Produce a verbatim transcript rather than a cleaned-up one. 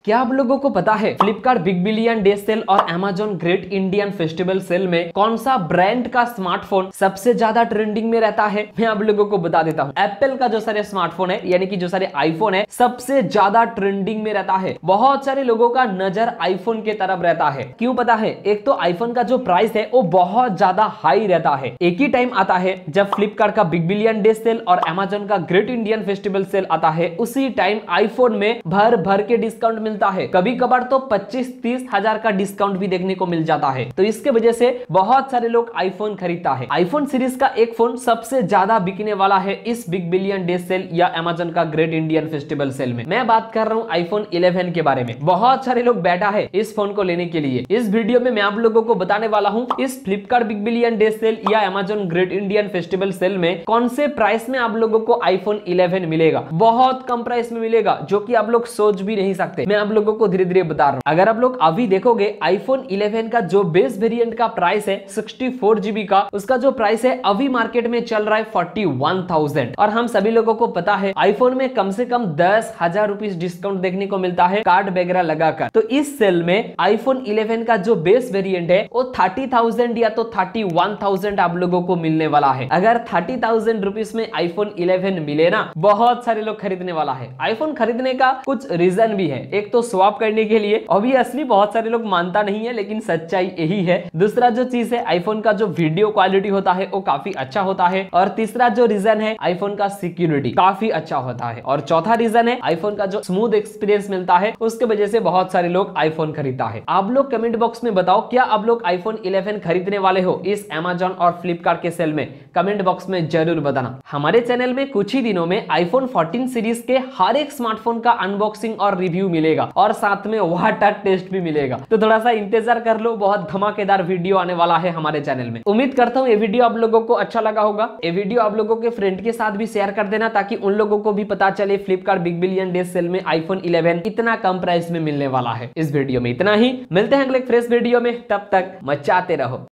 क्या आप लोगों को पता है Flipkart big billion day sale और Amazon great Indian festival sale में कौन सा ब्रांड का स्मार्टफोन सबसे ज्यादा ट्रेंडिंग में रहता है? मैं आप लोगों को बता देता हूँ। एप्पल का जो सारे स्मार्टफोन है यानी कि जो सारे आईफोन है सबसे ज्यादा ट्रेंडिंग में रहता है। बहुत सारे लोगों का नजर आईफोन के तरफ रहता है। क्यों पता है? एक तो आईफोन का जो प्राइस है वो बहुत ज्यादा हाई रहता है। एक ही टाइम आता है जब फ्लिपकार्ट का बिग बिलियन डे सेल और अमेज़न का ग्रेट इंडियन फेस्टिवल सेल आता है, उसी टाइम आईफोन में भर भर के डिस्काउंट मिलता है। कभी कभार तो पच्चीस तीस हजार का डिस्काउंट भी देखने को मिल जाता है। तो इसके वजह से बहुत सारे लोग आईफोन खरीदता है। आईफोन सीरीज का एक फोन सबसे ज्यादा बिकने वाला है इस बिग बिलियन डे सेल या अमेज़न का ग्रेट इंडियन फेस्टिवल सेल में। मैं बात कर रहा हूं आईफोन इलेवन के बारे में। बहुत सारे लोग बैठा है इस फोन को लेने के लिए। इस वीडियो में मैं आप लोगों को बताने वाला हूं इस Flipkart big billion day sale या Amazon great Indian festival sale में कौन से प्राइस में आप लोगों को आईफोन इलेवन मिलेगा। बहुत कम प्राइस में मिलेगा जो कि आप लोग सोच भी नहीं सकते। मैं आप लोगों को धीरे धीरे बता रहा हूं। अगर आप लोग अभी देखोगे आईफोन इलेवन का जो बेस वेरिएंट का प्राइस है सिक्सटी फोर जीबी का, उसका जो प्राइस है अभी मार्केट में चल रहा है फोर्टी वन थाउजेंड। और हम सभी लोगों को पता है आईफोन में कम से कम दस हजार रुपीज डिस्काउंट देखने को मिलता है कार्ड वगैरह लगाकर। तो इस सेल में आईफोन इलेवन का जो बेस वेरिएंट है वो थर्टी थाउजेंड या तो थर्टी वन थाउजेंड आप लोगों को मिलने वाला है। अगर थर्टी थाउजेंड रुपीज में आईफोन इलेवन मिले ना, बहुत सारे लोग खरीदने वाला है। आईफोन खरीदने का कुछ रीजन भी है। एक तो स्वैप करने के लिए, ऑब्वियसली बहुत सारे लोग मानता नहीं है लेकिन सच्चाई यही है। दूसरा जो चीज है आईफोन का जो वीडियो क्वालिटी होता है वो काफी अच्छा होता है। और तीसरा जो रीजन है आईफोन का सिक्योरिटी काफी अच्छा होता है। और चौथा रीजन है आईफोन का जो स्मूथ एक्सपीरियंस मिलता है, उसके वजह से बहुत सारे लोग आईफोन खरीदता है। आप लोग कमेंट बॉक्स में बताओ क्या आप लोग आईफोन इलेवन खरीदने वाले हो इस अमेज़न और फ्लिपकार्ट के सेल में? कमेंट बॉक्स में जरूर बताना। हमारे चैनल में कुछ ही दिनों में आईफोन फोर्टीन सीरीज के हर एक स्मार्टफोन का अनबॉक्सिंग और रिव्यू मिलेगा और साथ में वाटर टेस्ट भी मिलेगा। तो थोड़ा सा इंतजार कर लो, बहुत धमाकेदार वीडियो आने वाला है हमारे चैनल में। उम्मीद करता हूँ ये वीडियो आप लोगों को अच्छा लगा होगा। ये वीडियो आप लोगों के फ्रेंड के साथ भी शेयर कर देना ताकि उन लोगों को भी पता चले Flipkart big billion day sale में आईफोन इलेवन इतना कम प्राइस में मिलने वाला है। इस वीडियो में इतना ही, मिलते हैं अगले फ्रेश वीडियो में, तब तक मचाते रहो।